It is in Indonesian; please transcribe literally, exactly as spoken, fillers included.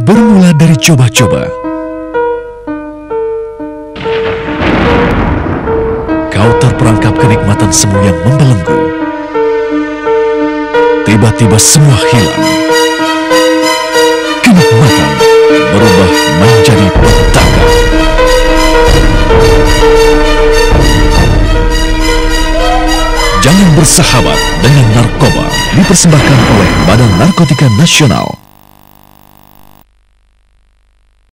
Bermula dari coba-coba, kau terperangkap kenikmatan semu yang membelenggu. Tiba-tiba semua hilang. Kenikmatan berubah menjadi petaka. Jangan bersahabat dengan narkoba. Dipersembahkan oleh Badan Narkotika Nasional.